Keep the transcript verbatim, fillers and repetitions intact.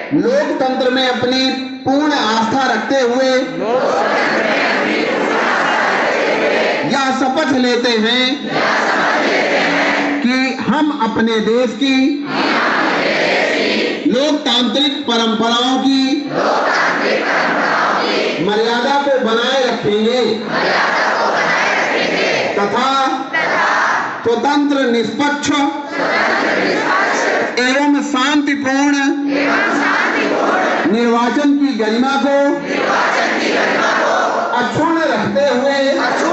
लोकतंत्र में अपनी पूर्ण आस्था रखते हुए यह शपथ लेते हैं कि हम अपने देश की लोकतांत्रिक परंपराओं की मर्यादा को बनाए रखेंगे तथा स्वतंत्र निष्पक्ष एवं शांतिपूर्ण निर्वाचन की गरिमा को अक्षुण्ण रखते हुए